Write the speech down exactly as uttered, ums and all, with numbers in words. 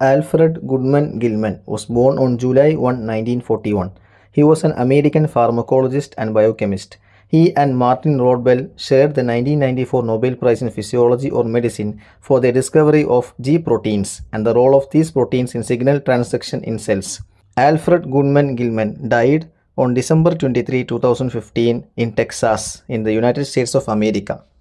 ALFRED Goodman Gilman was born on July first, nineteen forty-one. He was an American pharmacologist and biochemist. He and Martin Nobel shared the nineteen ninety-four Nobel Prize in Physiology or Medicine for their discovery of G proteins and the role of these proteins in signal transduction in cells. ALFRED Goodman Gilman died on December twenty-third, two thousand fifteen in Texas, in the United States of America.